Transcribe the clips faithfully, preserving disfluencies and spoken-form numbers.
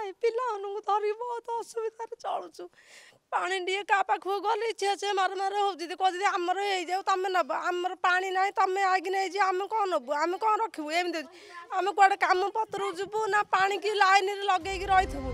ना पिलाମାନଙ୍କୁ ଧରି ବହୁତ ଅସୁବିଧାରେ ଚଳୁଛୁ। ପାଣି ଟିକେ କାହା ପାଖକୁ ଗଲେ ଇଚ୍ଛା ସେ ମାର ମାର ହେଉଛି କହୁଛନ୍ତି ଆମର ହେଇଯାଉ ତମେ ନେବ ଆମର ପାଣି ନାହିଁ ତମେ ଆଗି ନେଇଯିବ ଆମେ କ'ଣ ନେବୁ ଆମେ କ'ଣ ରଖିବୁ ଏମିତି ଆମେ କୁଆଡ଼େ କାମ ପତ୍ରକୁ ଯିବୁ ନା ପାଣିକି ଲାଇନରେ ଲଗେଇକି ରହିଥିବୁ।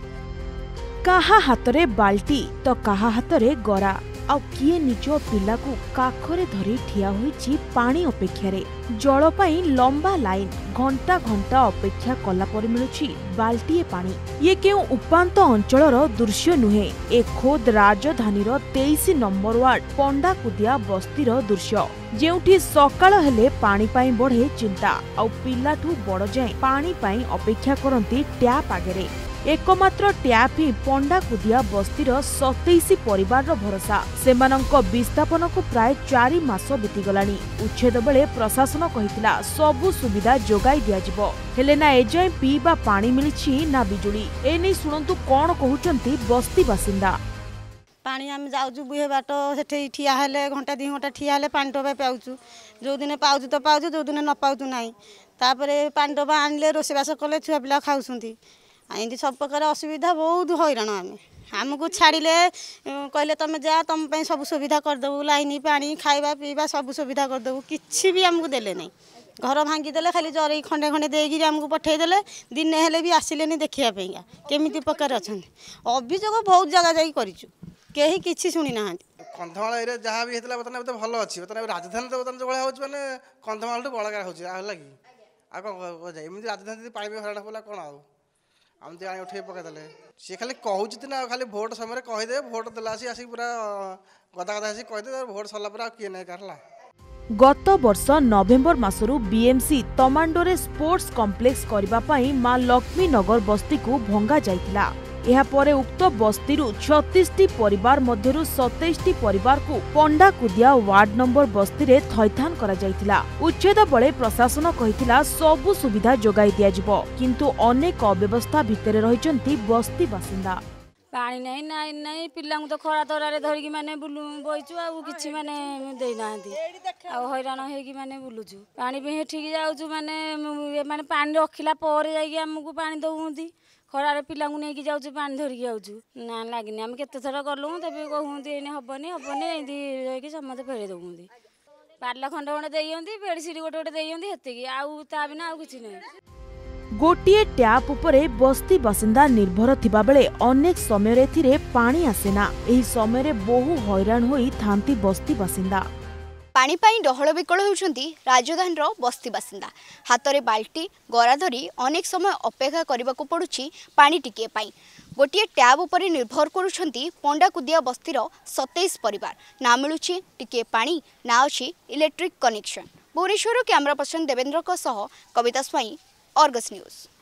କାହା ହାତରେ ବାଲ୍ଟି ତ କାହା ହାତରେ ଗରା ଆଉ କିଏ ନିଜ ପିଲାକୁ କାଖରେ ଧରି ଠିଆ ହୋଇଛି ପାଣି ଅପେକ୍ଷାରେ। ଜଳ ପାଇଁ ଲମ୍ବା ଲାଇନ ଘଣ୍ଟା ଘଣ୍ଟା ଅପେକ୍ଷା କଲା ପରେ ମିଳୁଛି ବାଲ୍ଟିଏ ପାଣି। ଇଏ କେଉଁ ଉପାନ୍ତ ଅଞ୍ଚଳର ଦୃଶ୍ୟ ନୁହେଁ, ଏ ଖୋଦ ରାଜଧାନୀର ତେଇଶ ନମ୍ବର ୱାର୍ଡ ପଣ୍ଡାକୁଦିଆ ବସ୍ତିର ଦୃଶ୍ୟ, ଯେଉଁଠି ସକାଳ ହେଲେ ପାଣି ପାଇଁ ବଢେ ଚିନ୍ତା ଆଉ ପିଲାଠୁ ବଡ଼ ଯାଏଁ ପାଣି ପାଇଁ ଅପେକ୍ଷା କରନ୍ତି ଟ୍ୟାପ୍ ଆଗରେ। एकमात्र ट्याप ही पंडाकुदिया बस्तीर सतैश परिवार भरोसा। सेमानंक विस्थापन को प्राय चारि मास बीतीगलानी। उच्छेद बेले प्रशासन कहितिला सबु सुविधा जोगाई दियाजिबो, हेले ना एजाए पीवा पानी मिलिछि ना बिजुली। एने सुनंतु कोन कहउचंती बस्ती बासिंदा। पानी आम जाऊँ बुहे बाट से ठिया हेले घंटा दी घंटा ठिया हेले पानी टोपा पाऊँ जो दिन पाऊँ तो पाऊँ जो दिन न पाऊँ ना। तापर पानी टोपा आनिले रोषेबास कले छुआ पिला खाऊँ एमती सब प्रकार असुविधा बहुत हैरान। आम आमको छाड़िले कहले तुम जा तुम सब सुविधा करदेबू लाइन पानी खाଇବା पीवा सब सुविधा करदेबू किसी भी आमको देले नहीं। घर भांगीदेले खाली जरे खंडे खंडे देगी आमको पठेदेले दिन हेले भी आसिले देखापी केमी प्रकार अच्छा अभियोग बहुत जगह जा कहीं किसी शुणी ना। कंधमाल एरिया जहाँ भी होता बर्तमान तो भल अच्छी बर्तमान राजधानी तो बर्तमान जो भाई हूँ मैंने कंधमाल टू बड़गार हो लगी आ कौन एमती राजधानी पाइप हराण पड़ा कौन आम आने उठे पकईदे सी खाली कहूँ ना खाली भोट समय कहीदे भोट देला आसिक पूरा गदा गदा कहीदे भोट सरला पर किए नहीं कहला। गत वर्ष नवेम्बर मासरू बीएमसी तमांडोरे स्पोर्ट्स कॉम्प्लेक्स करबा पई मां लक्ष्मी नगर बस्ती को भंगा जाइतिला। एहा परे उक्त बस्तीरु छत्तीस टी परिवार मध्यरु सत्ताईस टी परिवार को पंडाकुदिया वार्ड नंबर बस्ती रे थैथान करा जाइतिला। उच्छेद बळे प्रशासन कहितिला सबु सुविधा जोगाई दिया जिवो, किंतु अनेक अव्यवस्था भितरे रहिचंती बस्ती बासिंदा। पानी नहीं नाई नहीं पिला तो खरा तरारे धरिकी माने बुलु बइचु आ किछि माने देई नाहंती आ हैरान हेकी माने बुलुचु पानी पे ठीक जाउचु माने माने पानी रखिला पर जाई हमकु पानी दउंती खरारे पिला नहीं जाऊँ पानी धरिकी आऊँ ना लगे आम केत थर गलु तबे कहते ये हेनी हेनी एमती समस्त फेरे दौंती पार्ला खंड खंडे देती बेडसीट गोटे गोटे देती आउ ता बिना आउ किछि नहीं। गोटिए ट्याप उपरे बस्ती बासिंदा निर्भर थिबा बेले अनेक समय एथिरे पानी आसेना। एही समय बहु हैरान होई थांती बस्ती बासिंदा। पानी पाई डहल विकल होउछंती राजधानीर बस्ती बासिंदा। हातरे बाल्टी गरा धरी अनेक समय अपेक्षा करबाकू पड़ुछि पानी टिके पाई। गोटिए ट्याब उपरे निर्भर करुछंती पंडाकुदिया बस्तीर सत्ताईस परिवार। ना मिलुछि टिके पानी ना अछि electric connection. Bhubaneswar camera person Devendra सह कविता स्वाई, अर्गस न्यूज।